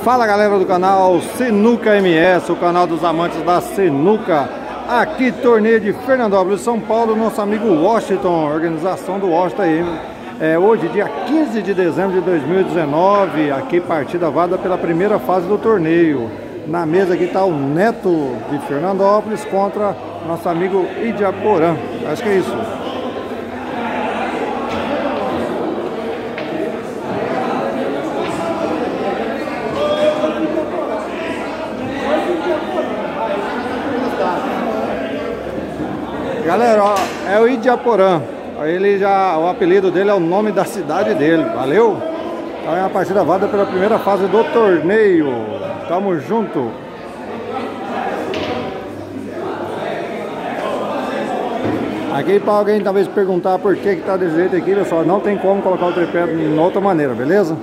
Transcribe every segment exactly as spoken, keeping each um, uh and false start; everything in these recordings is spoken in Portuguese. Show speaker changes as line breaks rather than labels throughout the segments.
Fala galera do canal Sinuca M S, o canal dos amantes da sinuca. Aqui torneio de Fernandópolis, São Paulo, nosso amigo Washington, organização do Washington aí. É, hoje, dia quinze de dezembro de dois mil e dezenove, aqui partida válida pela primeira fase do torneio. Na mesa aqui está o Neto de Fernandópolis contra nosso amigo Idiaporã. Acho que é isso. Galera, ó, é o Idiaporã. Ele já, o apelido dele é o nome da cidade dele, valeu? Então é uma partida válida pela primeira fase do torneio. Tamo junto. Aqui para alguém talvez perguntar por que que tá desse jeito aqui, pessoal, não tem como colocar o tripé de outra maneira, beleza?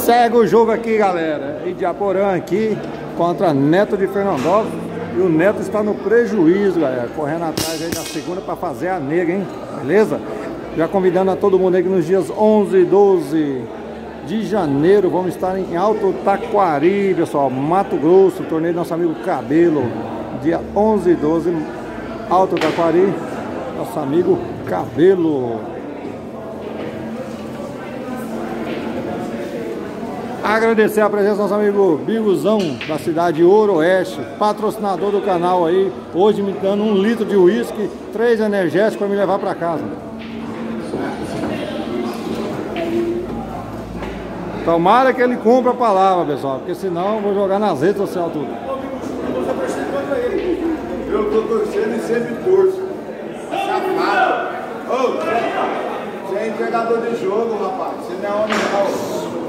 Segue o jogo aqui, galera. Idiaporã aqui contra Neto de Fernandópolis. E o Neto está no prejuízo, galera. Correndo atrás aí na segunda para fazer a nega, hein? Beleza? Já convidando a todo mundo aí que nos dias onze e doze de janeiro vamos estar em Alto Taquari, pessoal, Mato Grosso, torneio do nosso amigo Cabelo. Dia onze e doze, Alto Taquari, nosso amigo Cabelo. Agradecer a presença do nosso amigo Biguzão, da cidade de Ooroeste, patrocinador do canal aí, hoje me dando um litro de uísque, três energéticos para me levar para casa. Tomara que ele cumpra a palavra, pessoal, porque senão eu vou jogar nas redes sociais tudo.
Eu tô torcendo e sempre torço. Safado. Ô, você é entregador de jogo, rapaz. Você não é homem não.